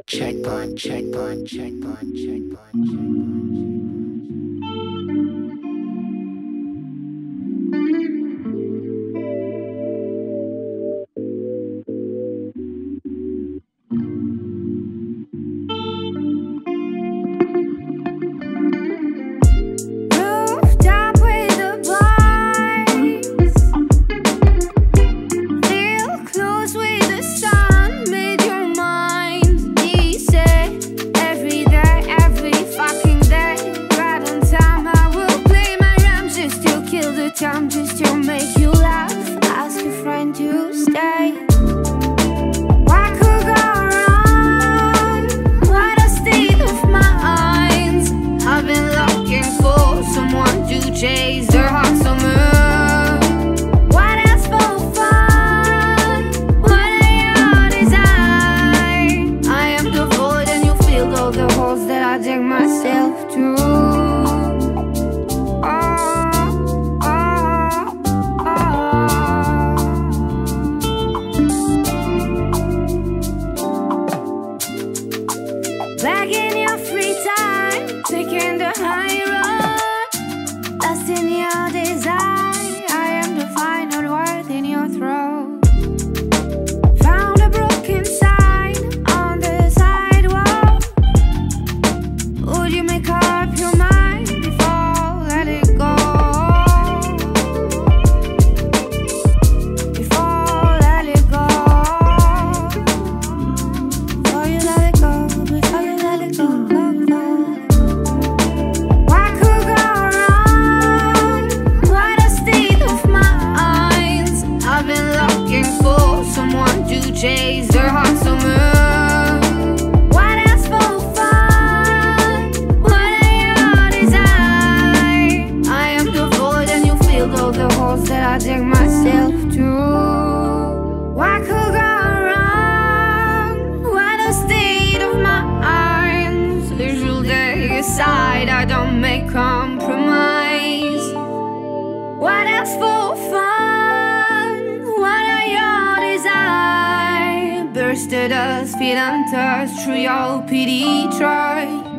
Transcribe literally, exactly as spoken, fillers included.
checkpoint, checkpoint, checkpoint, checkpoint, checkpoint. Time just to make you laugh. Ask a friend to stay. What could go wrong? What a state of mind. I've been looking for someone to chase their hot summer. What else for fun? What are your desires? I am the void and you filled all the holes that I dig myself to. Back in your free time, taking the high road, lost in your desire. I am the final word in your throat. Found a broken sign on the sidewalk. Would you make up your mind before let it go? Before let it go. Before you let it go. Before you let it go. What could go wrong? What a state of mind. I've been looking for someone to chase their hot summer. What else for fun? What are your desires? I am the void and you filled all the holes that I dig myself to. What could go wrong? What a state of mind. Usual day aside, I don't make compromise. What else for fun? What are your desires? Bursted us, feet untouched through your pity try.